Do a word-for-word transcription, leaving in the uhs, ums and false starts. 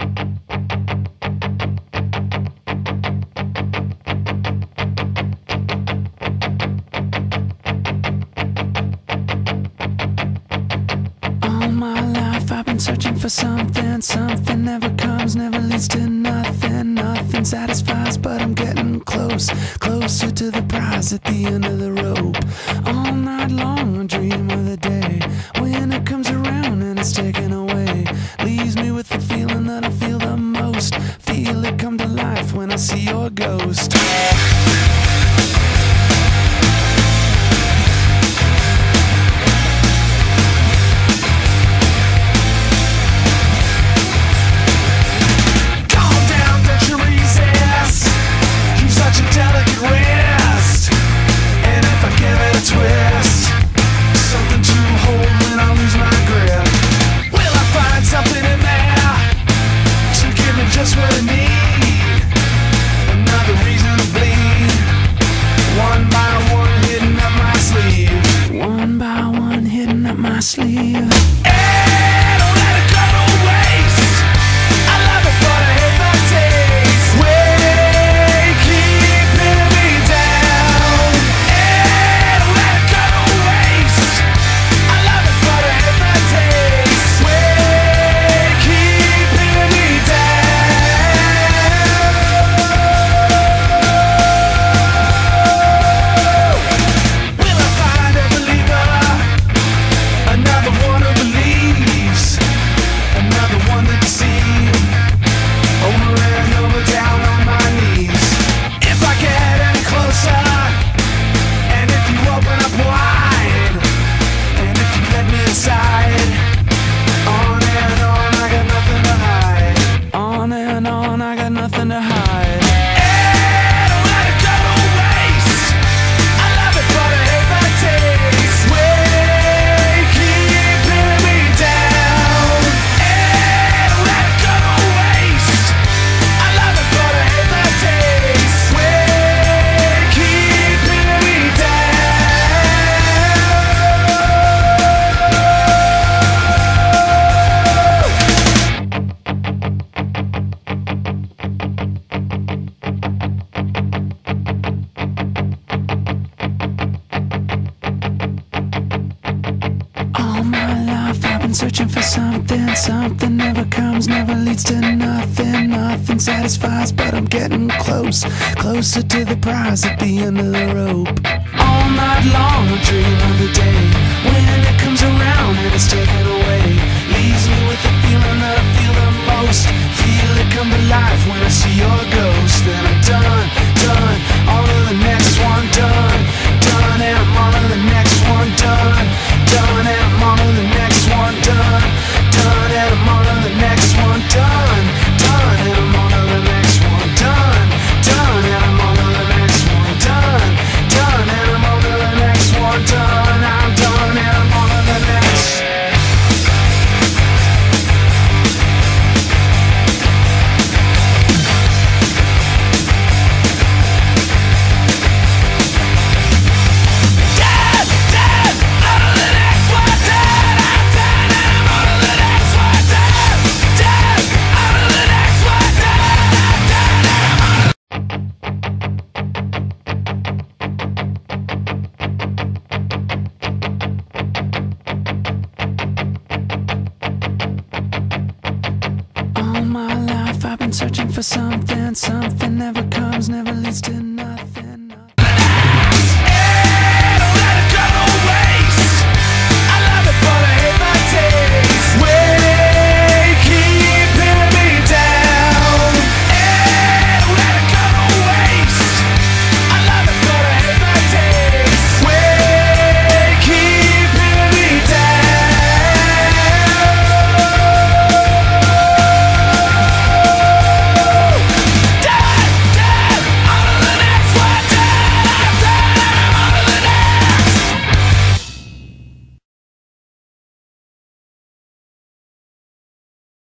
All my life I've been searching for something. Something never comes, never leads to nothing. Nothing satisfies, but I'm getting close, closer to the prize at the end of the rope. All night long I dream of the day when it comes around and it's taken away. Leaves me with the feeling that I feel the most. Feel it come to life when I see your ghost. Just what I need, another reason to bleed. One by one hidden up my sleeve. One by one hidden up my sleeve. Hey, don't let it go to waste. I love it, but I hate the taste. Way keeping me down. Hey, don't let it go to waste. I love it, but I hate the taste. Way keeping me down. Nothing to hide. Hey, don't let it go to waste. I love it, but I hate the taste. Way keeping me down. Hey, don't let it go to waste. I love it, but I hate the taste. Way keeping me searching for something, something never comes, never leads to nothing. Nothing satisfies, but I'm getting close, closer to the prize at the end of the rope. All night long I dream of the day when it comes around and it's taken away. Leaves me with the feeling that I feel the most. Feel it come to life when I see your ghost. Then I'm done, done, on to the next one, done, done, and I'm on to the next one, done, done, and I'm on to the next one, done, done, and I'm on to the next one, done, done, and I'm on to the next one, done, done, and I'm on to the next one, done, done, and I'm on to the next one, done, I'm done, and I'm on to the next. Searching for something, something never comes, never leads to nothing.